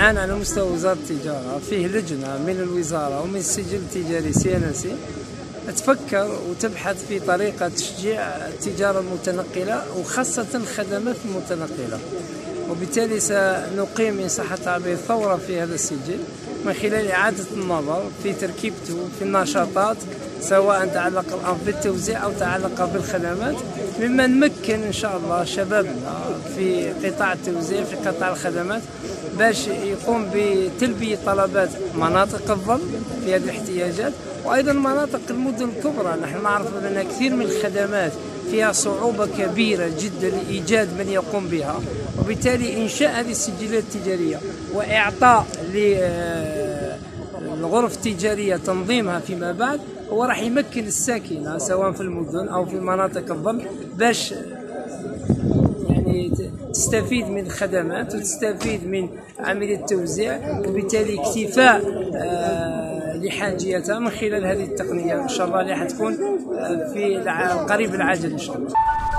الآن على مستوى وزارة التجارة فيه لجنة من الوزارة ومن السجل التجاري CNC تفكر وتبحث في طريقة تشجيع التجارة المتنقلة وخاصة الخدمات المتنقلة، وبالتالي سنقيم إن صح التعبير ثورة في هذا السجل من خلال إعادة النظر في تركيبته في النشاطات، سواء تعلق الأمر بالتوزيع أو تعلق بالخدمات، مما نمكن إن شاء الله شبابنا في قطاع التوزيع في قطاع الخدمات باش يقوم بتلبية طلبات مناطق الظل في هذه الاحتياجات، وأيضا مناطق المدن الكبرى. نحن نعرف أن كثير من الخدمات فيها صعوبة كبيرة جدا لإيجاد من يقوم بها، وبالتالي إنشاء هذه السجلات التجارية وإعطاء للغرف التجارية تنظيمها فيما بعد هو راح يمكن الساكنة سواء في المدن أو في مناطق الظل باش يعني تستفيد من الخدمات وتستفيد من عملية التوزيع، وبالتالي اكتفاء لحاجيتها من خلال هذه التقنية إن شاء الله اللي حتكون في القريب العاجل إن شاء الله.